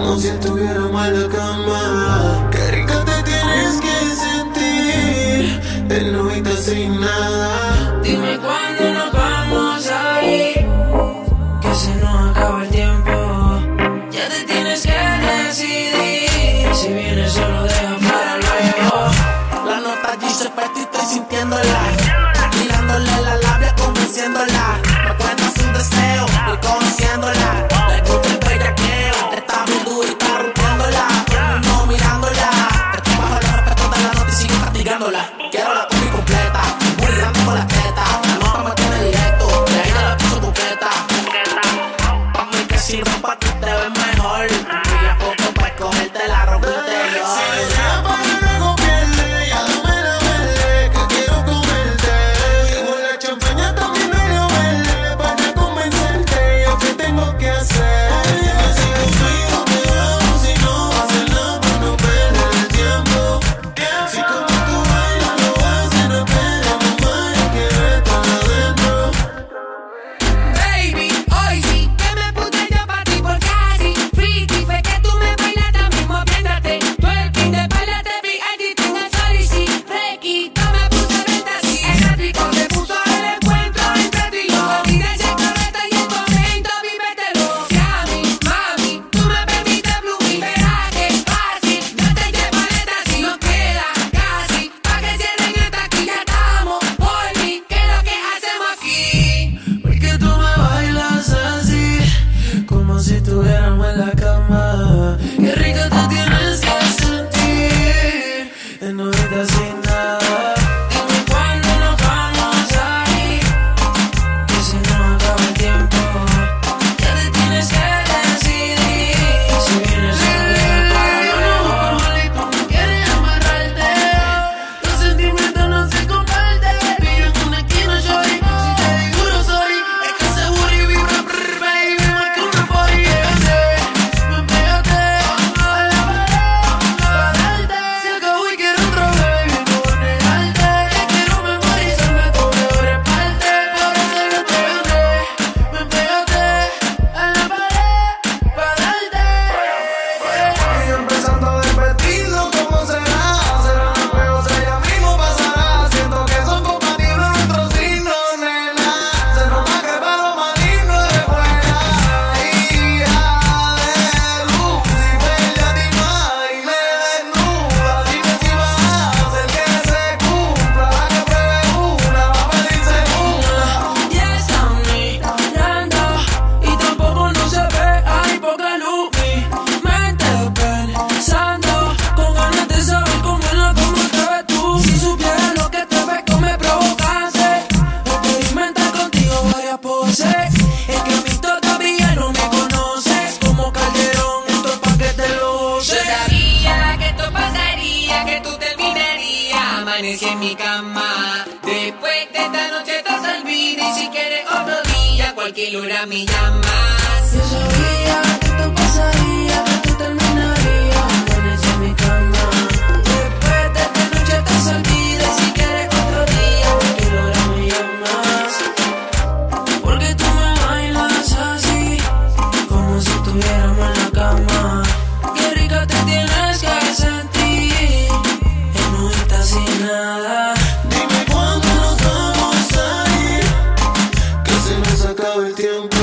como si estuviéramos en la cama. Qué rica te tienes que sentir, en novita sin nada. Dime cuándo nos vamos a ir, que se nos acaba el tiempo. Ya te tienes que decidir, si vienes solo deja para luego. La nota allí se y estoy sintiéndola, mirándole la labia, convenciéndola. Me cuentas un deseo, voy conociéndola. Le gusta el bellaqueo, está muy dura y está rompiéndola. Todo el mundo mirándola, estoy bajo los respetos de la nota y sigo castigándola. Quiero la combi completa, burlando con la teta. La nota me tiene directo, de ahí ya la puso buqueta. Pa' mí que si ropa tú te ves mejor, y la foto para escogerte la ropa interior. Si estuviéramos en la cama, qué rico te tienes que sentir, en novita sin nada. Dime cuándo nos vamos a ir, que se nos acaba el tiempo. Ya te tienes que decidir, si vienes solo para luego. No quieres amarrarte, los sentimientos no se comparten. Vivo en una esquina, shorty, si te digo no soy, es que ese booty vibra, baby, más que una party. Es que a mí todavía no me conoces, como Calderón, esto es pa' que te lo goces. Yo sabía que esto pasaría, que tú terminarías. Amanecí en mi cama, después de esta noche te olvides. Y si quieres otro día, cualquier hora me llamas. Yo sabía que esto pasaría, que tú terminarías. Amanecí en mi cama, después de esta noche te olvides. Si quieres otro día, cualquier hora me llamas. Porque tú me bailas así, como si estuviéramos en la cama. Qué rica te tienes que sentir, en novita sin nada. Dime cuándo nos vamos a ir, que se nos acaba el tiempo.